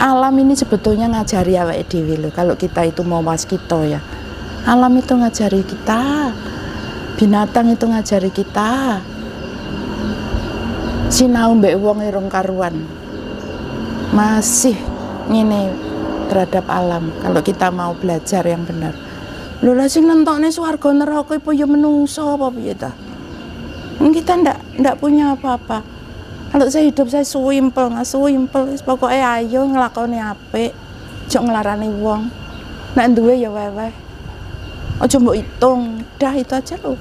Alam ini sebetulnya ngajari awake dhewe lho. Kalau kita itu mau waskita ya. Alam itu ngajari kita. Binatang itu ngajari kita. Sinau mbek wong irung karuan. Masih ngene terhadap alam kalau kita mau belajar yang benar. Lho lah sing nentokne swarga neraka iku ya menungso apa piye ta? Kita ndak punya apa-apa. Kalau saya hidup saya suwimpel, pokoknya ayo nglakoni apik, aja nglarani wong. Nek duwe ya weweh. Aja mbok hitung, dah itu aja lho.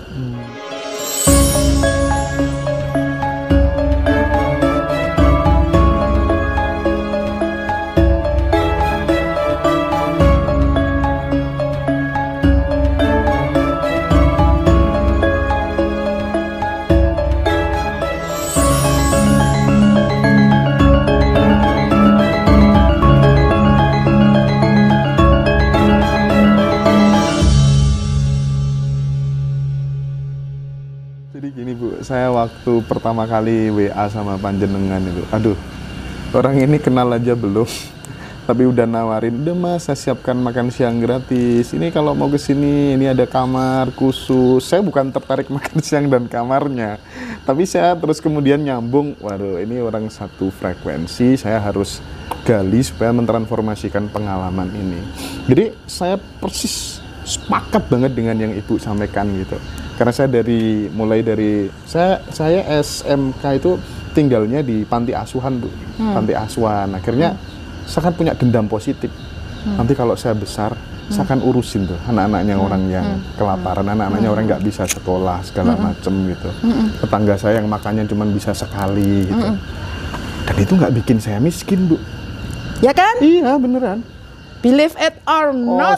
Saya waktu pertama kali WA sama panjenengan itu, aduh, orang ini kenal aja belum, tapi udah nawarin, udah mas, saya siapkan makan siang gratis. Ini kalau mau kesini, ini ada kamar khusus. Saya bukan tertarik makan siang dan kamarnya, tapi saya terus kemudian nyambung, waduh, ini orang satu frekuensi, saya harus gali supaya mentransformasikan pengalaman ini. Jadi saya persis sepakat banget dengan yang ibu sampaikan gitu. Karena saya mulai dari saya SMK itu tinggalnya di panti asuhan Bu, panti asuhan. Akhirnya saya kan punya dendam positif. Nanti kalau saya besar, saya akan urusin tuh anak-anaknya orang yang kelaparan, anak-anaknya orang nggak bisa sekolah segala macem gitu. Tetangga saya yang makannya cuma bisa sekali gitu. Dan itu nggak bikin saya miskin Bu. Ya kan? Iya beneran. Believe it or not.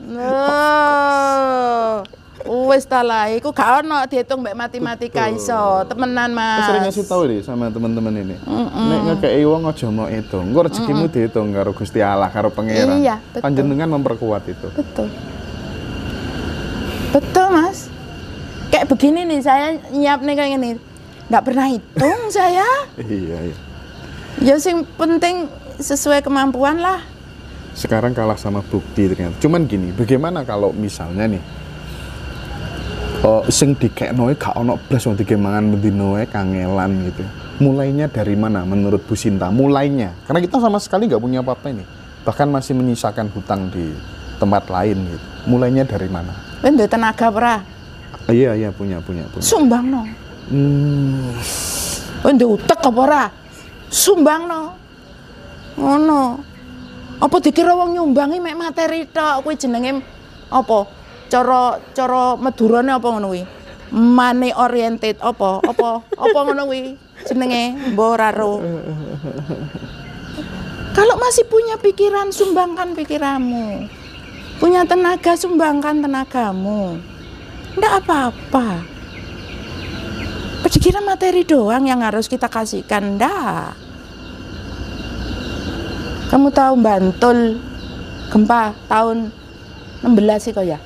Wes ta lah, iku gak ono dihitung mbek matematika iso, temenan Mas. Saya sering ngasih tahu deh sama teman-teman ini. Nek ngekei wong aja mau hitung, engko rezekimu dihitung karo Gusti Allah, karo Pangeran. Iya, betul. Panjenengan memperkuat itu. Betul. Betul Mas. Kayak begini nih, saya nyiap nih kayak gini. Nggak pernah hitung saya. Iya. Ya sing penting sesuai kemampuan lah. Sekarang kalah sama bukti ternyata. Cuman gini, bagaimana kalau misalnya nih sing dikekno gak ono blas wong digemangan mendinoe kangelan gitu. Mulainya dari mana menurut Bu Sinta? Mulainya. Karena kita sama sekali nggak punya apa-apa ini. Bahkan masih menyisakan hutang di tempat lain gitu. Mulainya dari mana? Duwe tenaga ora? Iya punya. Sumbangno. Duwe utek apa ora? Sumbangno. Ngono. Apa dikira wong nyumbangi mek materi tok kuwi jenenge apa? Cara Madurane apa ngono kuwi? Money oriented apa ngono kuwi jenenge mbok ora ro. Kalau masih punya pikiran, sumbangkan pikiranmu. Punya tenaga, sumbangkan tenagamu. Ndak apa-apa. Pikiran materi doang yang harus kita kasihkan, ndak. Kamu tahu Bantul gempa tahun 16 sih kok ya?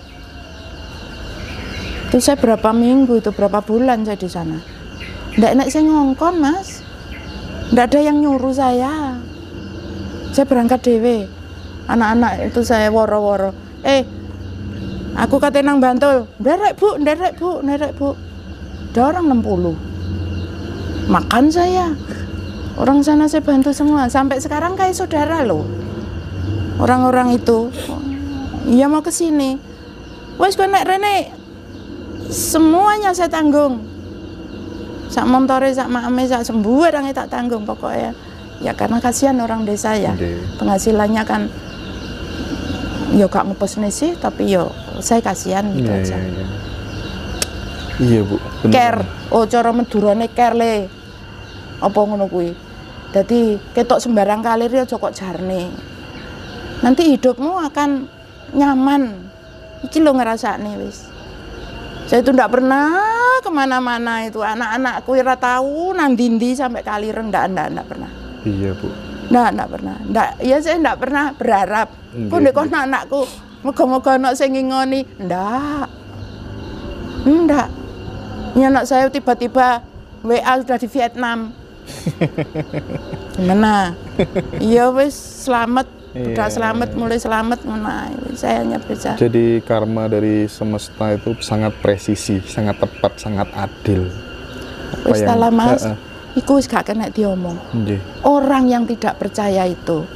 Itu saya berapa minggu itu, berapa bulan saya di sana. Ndak enak saya ngongkon Mas. Ndak ada yang nyuruh saya. Saya berangkat dewe. Anak-anak itu saya woro-woro. Aku kate nang Bantul. Nderek bu. Ada orang 60. Makan saya. Orang sana saya bantu semua. Sampai sekarang kayak saudara loh. Orang-orang itu. Iya mau ke sini. Wes kowe nek rene semuanya saya tanggung. Sak montore, sak makame, sak semburange tak tanggung pokoknya. Ya karena kasihan orang desa ya. Penghasilannya kan ya gak ngepesne sih, tapi yo saya kasihan gitu aja. Iya Bu. Care, cara Madurane care le. Apa ngono kuwi. Dadi ketok sembarang kalir ya aja kok jarne. Nanti hidupmu akan nyaman. Iki lho ngrasakne wis. Saya itu ndak pernah kemana-mana itu. Anak-anakku ora tahu nang ndi sampai kaliren ndak pernah. Iya Bu. Ndak pernah. Ya saya ndak pernah berharap. Kok nek anakku moga-moga ana sing ngingoni. Ndak. Ya anak saya tiba-tiba WA sudah di Vietnam. Gimana? Iya wis selamat, udah Iya. selamat, mulai selamat ngono ae. Saya hanya bisa. Jadi karma dari semesta itu sangat presisi, sangat tepat, sangat adil. Apa Wis yang- lah Mas. Heeh. Iku wis gak kena diomong. Nggih. Orang yang tidak percaya itu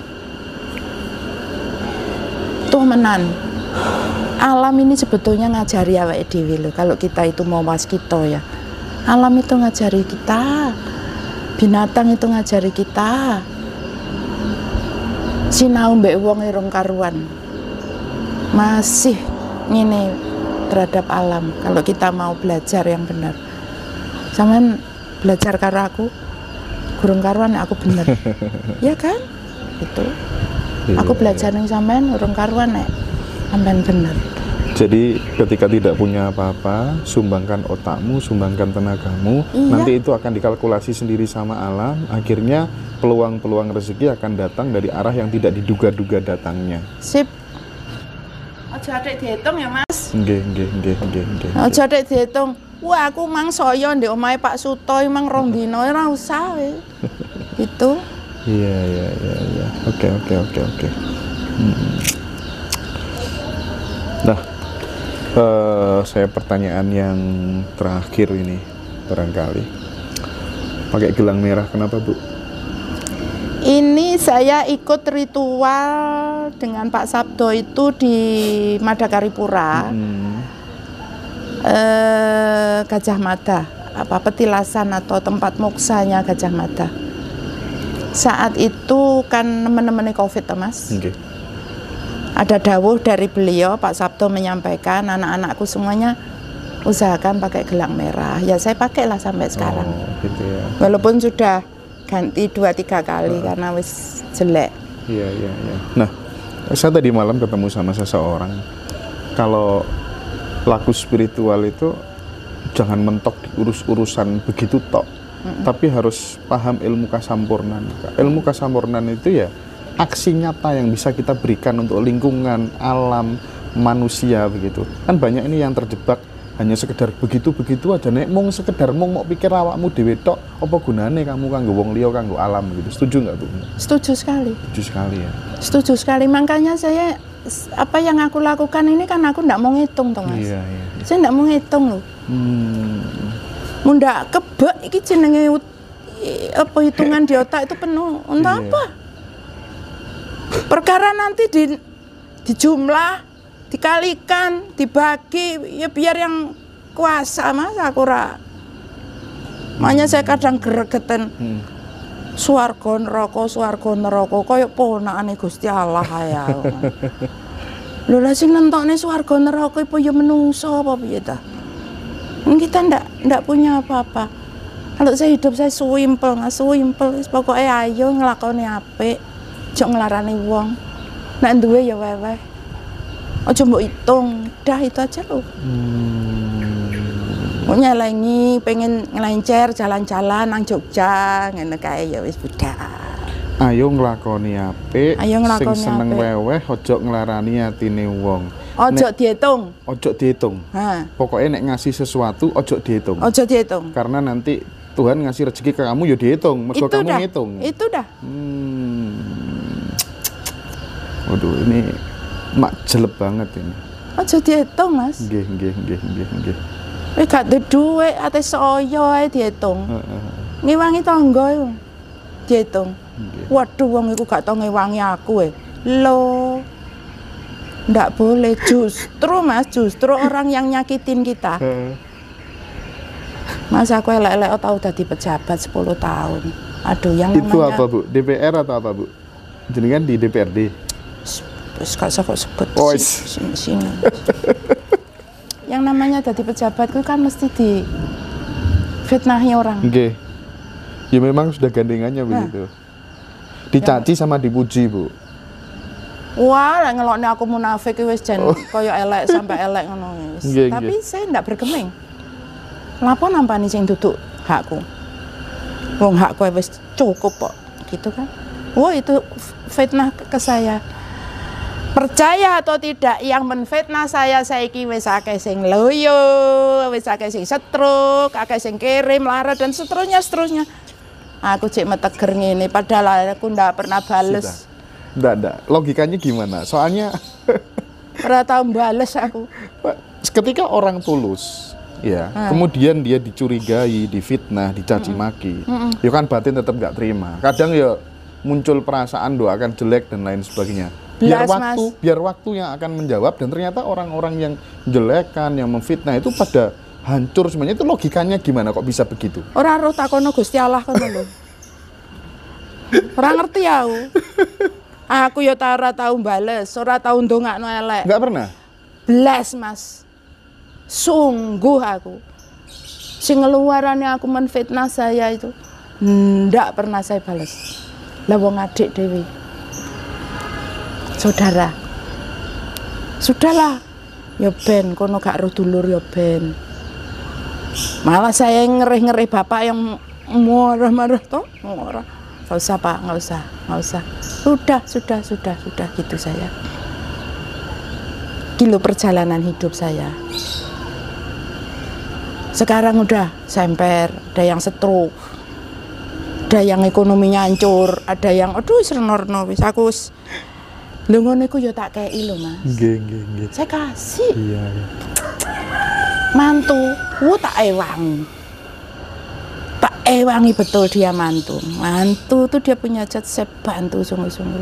tuh menan. Alam ini sebetulnya ngajari awake dhewe lho. Kalau kita itu mau waskita ya. Alam itu ngajari kita. Binatang itu ngajari kita. Sinau mbek wong irung karuan. Masih ngene terhadap alam kalau kita mau belajar yang benar. Sampean belajar karo aku gurung karuan aku bener. Ya kan? Itu. Aku belajar ning sampean gurung karuan nek sampean bener. Jadi ketika tidak punya apa-apa, sumbangkan otakmu, sumbangkan tenagamu, Iya. nanti itu akan dikalkulasi sendiri sama alam, akhirnya peluang-peluang rezeki akan datang dari arah yang tidak diduga-duga datangnya. Sip. Aja adek dihitung ya, Mas. Nggih. Aja adek dihitung. Wah, aku mang saya ndek omahe Pak Suto mang rong dina ora usah wis. Itu. Iya. Oke. Nah, saya pertanyaan yang terakhir ini barangkali. Pakai gelang merah kenapa, Bu? Ini saya ikut ritual dengan Pak Sabdo itu di Madakaripura. Gajah Mada, petilasan atau tempat moksanya Gajah Mada. Saat itu kan nemen-nemene Covid, Mas. Oke. Ada dawuh dari beliau, Pak Sabdo menyampaikan anak-anakku semuanya usahakan pakai gelang merah. Ya saya pakailah sampai sekarang. Oh, gitu ya. Walaupun sudah ganti 2-3 kali karena wis jelek. Iya. Nah, saya tadi malam ketemu sama seseorang. Kalau laku spiritual itu jangan mentok di urusan begitu tok, tapi harus paham ilmu kasampurnan. Ilmu kasampurnan itu ya aksi nyata yang bisa kita berikan untuk lingkungan, alam, manusia begitu. Kan banyak ini yang terjebak hanya sekedar begitu-begitu aja, nek mung sekedar mau pikir awakmu dhewe tok, apa gunane kamu kanggo wong liya, kanggo alam gitu. Setuju nggak, Bu? Setuju sekali. Setuju sekali ya. Setuju sekali. Makanya saya apa yang aku lakukan ini kan aku ndak mau ngitung toh, Mas. Iya. Saya ndak mau ngitung loh. Mun ndak kebek iki jenenge apa hitungan di otak itu penuh. Untuk Iya. apa? Perkara nanti dijumlah, dikalikan, dibagi, ya biar yang kuasa, Mas, aku ora. Makanya saya kadang gregeten. Swarga neraka kaya ponakane Gusti Allah ya. Lho lah sing nentokne swarga neraka iku ya menungso apa piye ta? Kita ndak punya apa-apa. Kalau saya hidup saya suwimpel, wis pokoke ayo nglakoni apik, aja nglarani wong. Nek duwe ya weweh. Aja mbok hitung, dah itu aja lho. Mau nyelengi, pengen ngelencer jalan-jalan nang Jogja, ngene kae ya wis budak. Ayo nglakoni apik, Ayo nglakoni sing seneng apik. weweh, ojo nglarani atine wong. Ojo dihitung. Ojo dihitung. Ha, Pokoknya nek ngasih sesuatu ojo dihitung. ojo dihitung. Karena nanti Tuhan ngasih rezeki ke kamu ya dihitung, mergo Itu kamu dah. ngitung. Itu dah. Waduh, ini mak jelek banget ini. Ojo dihitung, Mas. Nggih. Wis gak duwe dhuwit, ate saya ae dihitung. Ngewangi tangga iku dihitung. Waduh, wong iku gak tau ngewangi aku Loh. Ndak boleh, justru orang yang nyakitin kita. Mas aku elek-elek tau dadi pejabat 10 tahun. Aduh, yang namanya Itu apa, Bu? DPR atau apa, Bu? Jenengan di DPRD. Wis gak usah kok sebut Oh, sini. Yang namanya dadi pejabat itu kan mesti di fitnahi orang. Nggih. Ya memang sudah gandengannya begitu. Dicaci sama dipuji, Bu. Wah, lek ngelokne aku munafik wis jan kaya elek sampai elek ngono wis. Nggih, Tapi nggih. saya ndak bergeming. Lapo nampani sing duduk hakku. Wong hakku wis cukup kok, gitu kan. Wah, itu fitnah ke saya. Percaya atau tidak, yang menfitnah saya saiki wis akeh sing loyo, wis akeh sing setruk, akeh sing kirim lara dan seterusnya. Aku cek meteger ngene padahal aku ndak pernah bales. Ndak. Logikanya gimana? Soalnya Ora tau bales aku. ketika orang tulus, ya, kemudian dia dicurigai, difitnah, dicaci maki, ya kan batin tetap nggak terima. Kadang ya muncul perasaan doakan jelek dan lain sebagainya. Biar waktu yang akan menjawab, dan ternyata orang-orang yang jelekan, yang memfitnah itu pada hancur semuanya. Itu logikanya gimana kok bisa begitu? Ora roh takono Gusti Allah kono lho. Ora ngerti aku. Aku ya ora tau bales, ora tau ndongakno elek. Nggak pernah? Blas, Mas. Sungguh aku. Sing ngeluarane aku menfitnah saya itu ndak pernah saya bales. Lah wong adik dewi. Saudara. Sudahlah. Ya ben kono gak ro dulur ya ben. Malah saya ngerih-ngerih bapak yang marah-marah toh. Marah. Nggak usah Pak, nggak usah. Sudah gitu saya. Kilo perjalanan hidup saya. Sekarang udah semper, ada yang stroke, ada yang ekonominya hancur, ada yang aduh serenorno wis aku wis lho ngono iku ya tak kei lho Mas. Nggih. Saya kasih. Iya. Mantu, tak ewangi betul dia mantu. Mantu tuh dia punya cat saya bantu sungguh-sungguh.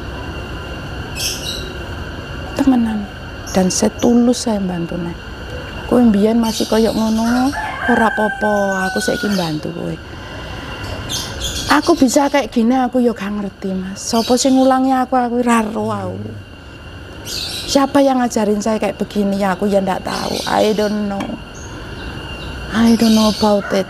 Temenan. Dan saya tulus saya bantu nih. Kowe mbiyen masih koyok ngono, ora apa-apa, aku saiki bantu kowe. Aku bisa kayak gini aku yo gak ngerti Mas. Sopo sing ngulangi aku ora ro aku. Siapa yang ngajarin saya kayak begini ya aku ya ndak tahu. I don't know about it.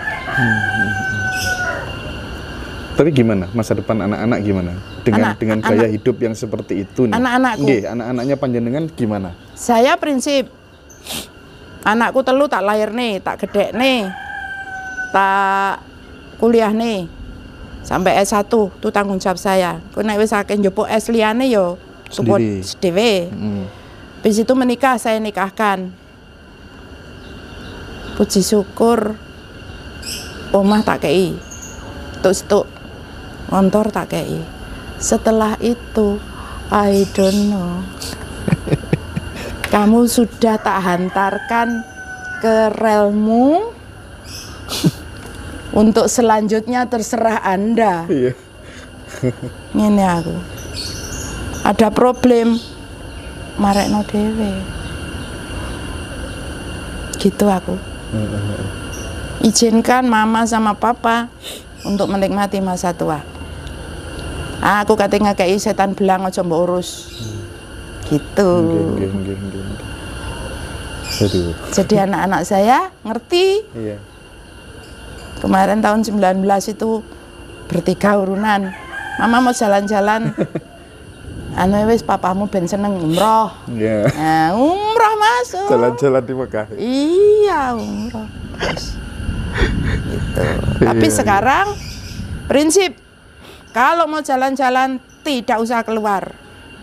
Tapi gimana masa depan anak-anak gimana? Dengan gaya hidup yang seperti itu nih. Anak-anakku. Nggih, anak-anaknya panjenengan gimana? Saya prinsip anakku telu tak lahir nih, tak gede nih, tak kuliah nih sampai S1 itu tanggung jawab saya. Ku nek wis akeh njupuk S liyane yo support dhewe. Habis itu menikah, saya nikahkan. Puji syukur omah tak kei. Tuk motor tak kei. Setelah itu I don't know. Kamu sudah tak hantarkan ke relmu. Untuk selanjutnya terserah Anda. Iya. Ngene aku. Ada problem marekno dhewe. Gitu aku. Izinkan mama sama papa untuk menikmati masa tua. Aku katanya kayak setan belang aja mbok urus. Gitu. Jadi anak-anak saya ngerti. Iya. Kemarin tahun 19 itu bertiga urunan. Mama mau jalan-jalan. Anu wis papamu ben seneng umroh. Iya. Nah, umroh masuk. Jalan-jalan di Mekah. Iya, umroh. Gitu. Tapi sekarang prinsip kalau mau jalan-jalan tidak usah keluar.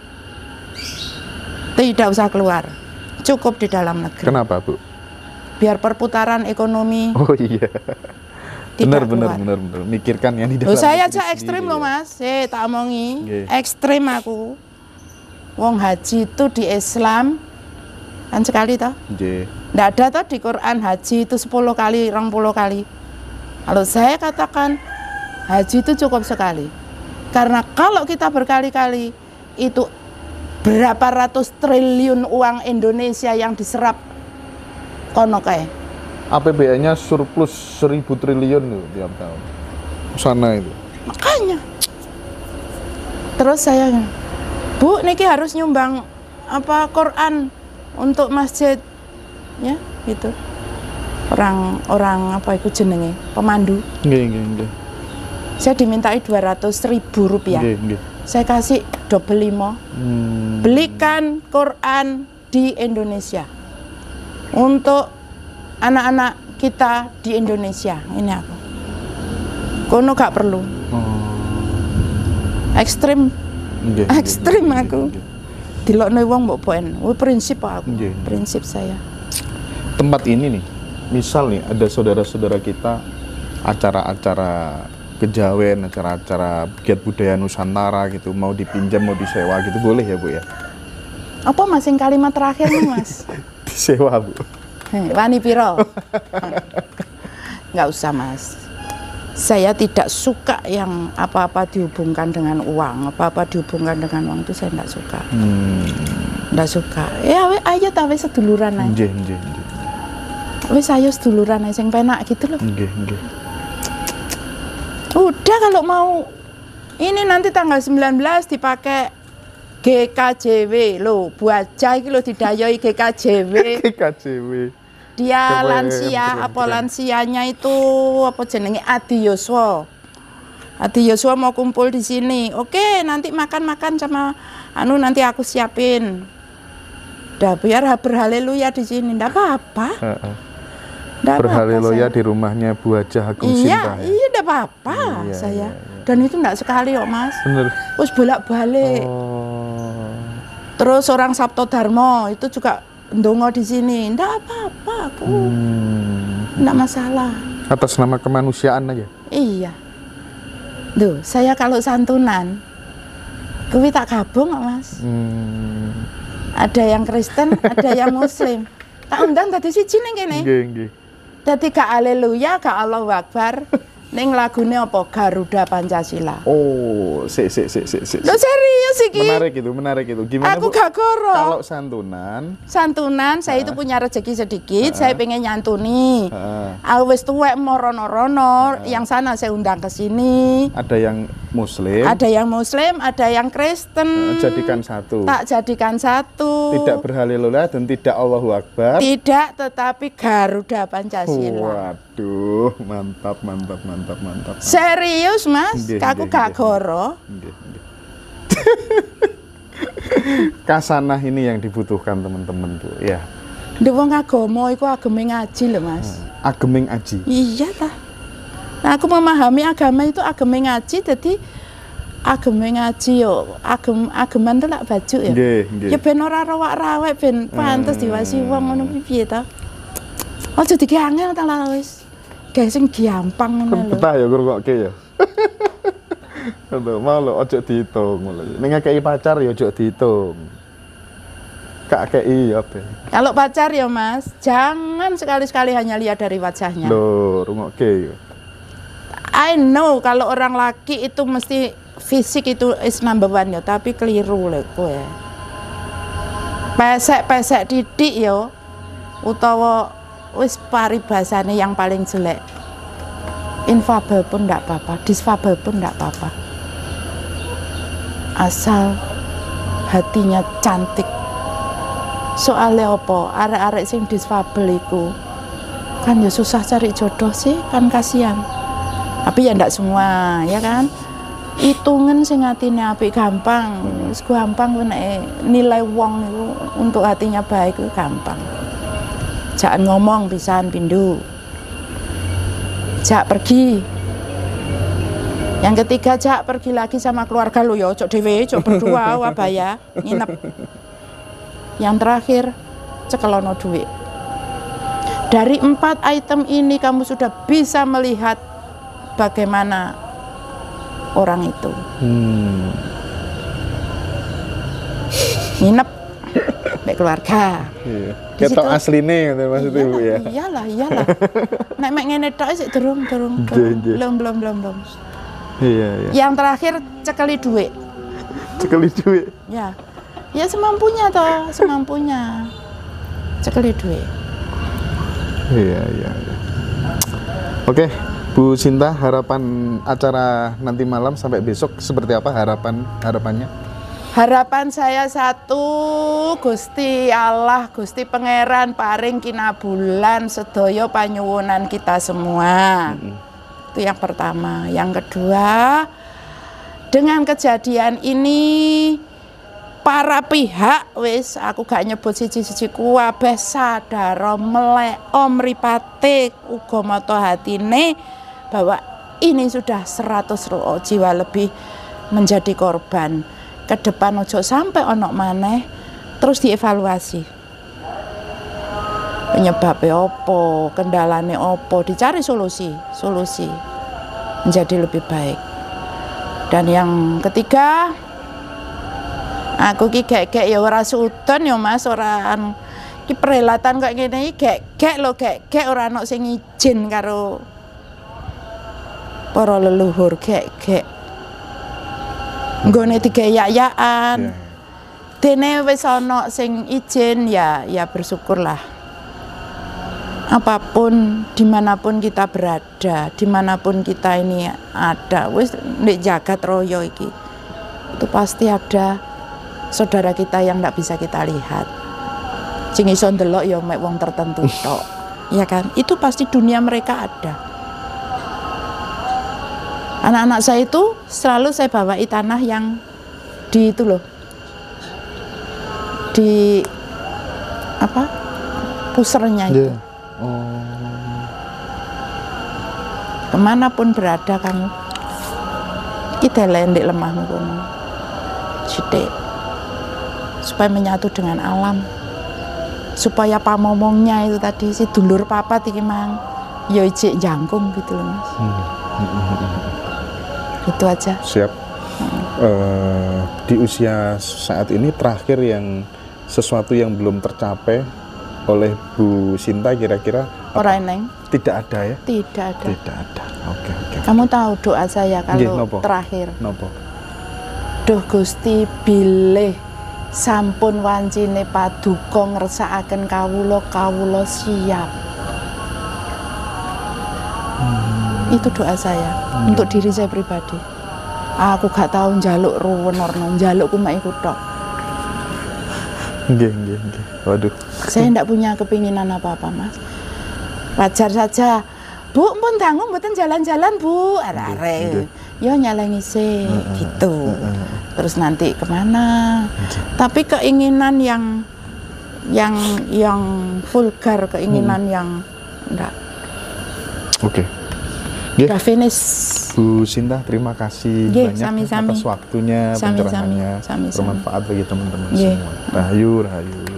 Tidak usah keluar. Cukup di dalam negeri. Kenapa, Bu? Biar perputaran ekonomi. Oh iya. Benar. Mikirkan yang di dalam. Saya aja ekstrim loh Mas. Tak omongi. Ekstrim aku. Wong haji itu di Islam kan sekali toh? Nggih. Nggak ada toh di Quran haji itu 10 kali, 20 kali. Kalau saya katakan haji itu cukup sekali. Karena kalau kita berkali-kali itu berapa ratus triliun uang Indonesia yang diserap kono kae. APBN-nya surplus 1000 triliun loh tiap tahun. Sana itu. Makanya. Terus saya, Bu, niki harus nyumbang apa Quran untuk masjid, ya, gitu. Orang apa itu jenenge, pemandu. Nggih. Saya dimintai 200.000 rupiah. Nggih. Saya kasih 25. Belikan Quran di Indonesia untuk anak-anak kita di Indonesia. Ini aku. Kono gak perlu. Ekstrim. Ekstrim aku. Dilokno wong mbok poen. Prinsip aku. Prinsip saya. Tempat ini nih, misal nih ada saudara-saudara kita acara-acara kejawen, acara-acara giat budaya Nusantara gitu, mau dipinjam, mau disewa gitu, boleh ya Bu ya? Apa Mas yang kalimat terakhir nih Mas? Disewa Bu. Wani piro? Nggak usah Mas. Saya tidak suka yang apa-apa dihubungkan dengan uang, apa-apa dihubungkan dengan uang itu saya nggak suka. Nggak suka. Ya ayo tapi seduluran aja. Nggih. Wis ayo seduluran aja sing penak gitu loh. Nggih. Udah kalau mau ini nanti tanggal 19 dipakai GKJW loh, Bu Aja iki lho didayoi GKJW. GKJW. Dia Keren, lansia, apa keren. lansianya itu apa jenenge Adi Yoswa. Adi Yoswa mau kumpul di sini. Oke, nanti makan-makan sama nanti aku siapin. Dah biar berhaleluya di sini. Ndak apa-apa. Berhaleluya di rumahnya Bu Hajah Agung Sinta. Iya, ndak apa-apa Iya, saya. iya. Dan itu ndak sekali kok, Mas. Bener. Terus bolak-balik. Oh. Terus orang Sabto Darmo itu juga ndonga di sini. Ndak apa-apa aku. Ndak masalah. Atas nama kemanusiaan aja. Iya. Duh, saya kalau santunan, kuwi tak gabung kok Mas. Ada yang Kristen, ada yang Muslim. Tak undang tadi siji ning kene. Nggih. Dadi gak haleluya, gak Allahu Akbar. Ning lagune apa Garuda Pancasila. Oh, sik. Loh serius iki? Menarik itu. Gimana Aku Bu? gak goro. Kalau santunan, Saya itu punya rezeki sedikit, saya pengen nyantuni. Heeh. Aku wis tuwek rono-rono, yang sana saya undang ke sini. ada yang Muslim, Ada yang Muslim, ada yang Kristen. jadikan satu. Tak jadikan satu. Tidak berhaleluya dan tidak Allahu Akbar. Tidak, tetapi Garuda Pancasila. Waduh, mantap. Serius Mas, Nggih, aku nggih, gak nggih. goro. Nggih. Kasanah ini yang dibutuhkan teman-teman Bu, ya. Ndek wong agama iku agame ngaji lho Mas. Ageming aji. Iya ta. Nah, aku memahami agama itu agame ngaji, jadi agame ngaji yo ageman tuh lak baju ya. Nggih. Ya ben ora rawak-rawek ben pantes diwasi wong ngono piye ta. Aja dikek angel ta lah wis. Gawe sing gampang ngono lho. Betah ya ngrungokke ya. Aduh, mau lo ojo dihitung. Ning ngekeki pacar ya ojo dihitung. Kak kei apa? Kalau pacar ya Mas, jangan sekali-sekali hanya lihat dari wajahnya. Loh, rungokke ya. I know kalau orang laki itu mesti fisik itu is number one ya, tapi keliru lho kowe. Pesek-pesek titik yo utawa wis paribasane yang paling jelek. Infable pun enggak apa-apa, disfable pun enggak apa-apa. Asal hatinya cantik. Soalnya apa? Arek-arek sing disfable iku kan ya susah cari jodoh sih, kan kasihan. Tapi ya ndak semua, ya kan? Hitungan sing atine apik gampang. Wis gampang nek nilai wong niku untuk hatinya baik itu gampang. Jangan ngomong pisan pindu. Jak pergi. Yang ketiga jak pergi lagi sama keluarga lo ya, cok dhewe, cok berdua wabaya, nginep. Yang terakhir cekelono duit. Dari 4 item ini kamu sudah bisa melihat bagaimana orang itu. Nginep mbek keluarga. Iya. Di Ketok situ- asline ngono maksudnya Bu ya. Iyalah. Nek mek ngene tok sik durung. Nggih. Belum. Iya. Yang terakhir cekeli duit. Cekeli duit. Ya semampunya toh, semampunya. Cekeli duit. Iya. Oke, Bu Sinta, harapan acara nanti malam sampai besok seperti apa harapannya? Harapan saya satu, Gusti Allah, Gusti Pangeran paring kinabulan sedaya panyuwunan kita semua. Itu yang pertama. Yang kedua, dengan kejadian ini para pihak wis aku gak nyebut siji-siji kuwabeh sadar melek mripate uga mata hatine bahwa ini sudah 100 jiwa lebih menjadi korban. Ke depan ojo sampai ono maneh, terus dievaluasi. Penyebabnya opo, kendalane opo, dicari solusi. menjadi lebih baik. Dan yang ketiga, aku ki gek ya ora sudon ya Mas, ora anu ki perhelatan kok ngene iki gek lho, gek ora ono sing izin karo para leluhur, gek nggone digayak-yakan. Dene wis ana sing izin ya bersyukurlah. Apapun, dimanapun kita berada, dimanapun kita ini ada, wis ndek jagat raya iki, itu pasti ada saudara kita yang ndak bisa kita lihat. Sing iso ndelok ya mek wong tertentu tok. Ya kan? Itu pasti dunia mereka ada. Anak-anak saya itu selalu saya bawai tanah yang di itu loh. Di apa? Pusernya itu. Kemanapun berada kamu, kita lendek lemahmu kono, sithik, supaya menyatu dengan alam, supaya pamomongnya itu tadi si dulur papat iki mang, ya ijik jangkung gitu loh Mas. Itu aja. Siap. Di usia saat ini terakhir yang sesuatu yang belum tercapai oleh Bu Sinta kira-kira Ora eneng? Tidak ada ya? Tidak ada. Tidak ada. Oke. Kamu tahu doa saya kalau Nggih, terakhir? Nopo? Duh Gusti bilih sampun wancine paduka ngersakaken kawula siap. Itu doa saya untuk diri saya pribadi. Aku gak tahu njaluk ruwen orno, njalukku mek iku tok. Nggih. Waduh. Saya tidak punya kepinginan apa-apa Mas. Wajar saja. Bu, pun dangu mboten jalan-jalan Bu. Arek. Yo nyalangi sih gitu. Terus nanti kemana? Tapi keinginan yang vulgar, keinginan yang enggak. Oke. Udah finish. Bu Sinta, terima kasih banyak atas waktunya, pencerahannya, bermanfaat bagi teman-teman semua. Rahayu.